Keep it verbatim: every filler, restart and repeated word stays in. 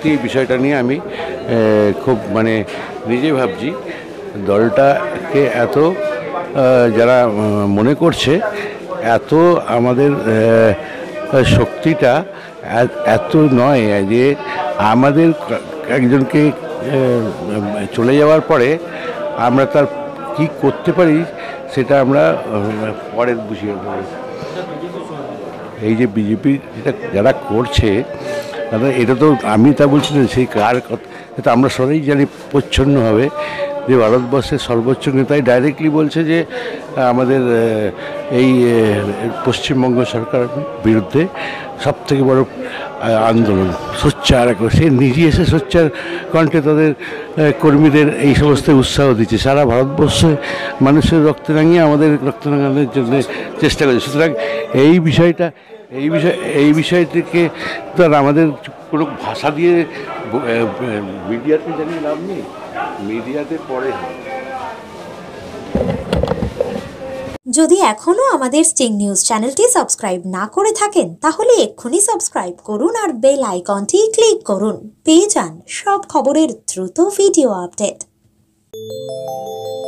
সত্যি এই বিষয়টা নিয়ে আমি খুব মানে নিজে ভাবছি দলটাকে এত যারা মনে করছে এত আমাদের শক্তিটা এত নয় যে আমাদের একজনকে চলে যাওয়ার পরে আমরা তার কি করতে পারি সেটা আমরা পরে বুঝিয়ে দেবো। এই যে বিজেপি যেটা যারা করছে তারা এটা তো আমি তা বলছি না, সেই কার কথা এটা আমরা সবাই জানি প্রচ্ছন্নভাবে যে ভারতবর্ষের সর্বোচ্চ নেতাই ডাইরেক্টলি বলছে যে আমাদের এই পশ্চিমবঙ্গ সরকার বিরুদ্ধে সব থেকে বড় আন্দোলন সোচ্চার সে নিজে এসে সোচ্চার কণ্ঠে তাদের কর্মীদের এই সমস্ত উৎসাহ দিচ্ছে। সারা ভারতবর্ষে মানুষের রক্ত রাঙিয়ে আমাদের রক্ত রাঙানোর জন্য চেষ্টা করছে। সুতরাং এই বিষয়টা এই বিষয় এই বিষয়টিকে তো আর আমাদের কোনো ভাষা দিয়ে মিডিয়াতে জানিয়ে লাভ নেই, মিডিয়াতে পরে। যদি এখনো আমাদের স্টিং নিউজ চ্যানেলটি সাবস্ক্রাইব না করে থাকেন তাহলে এক্ষুনি সাবস্ক্রাইব করুন আর বেল আইকনটি ক্লিক করুন। পেয়ে যান সব খবরের দ্রুত ভিডিও আপডেট।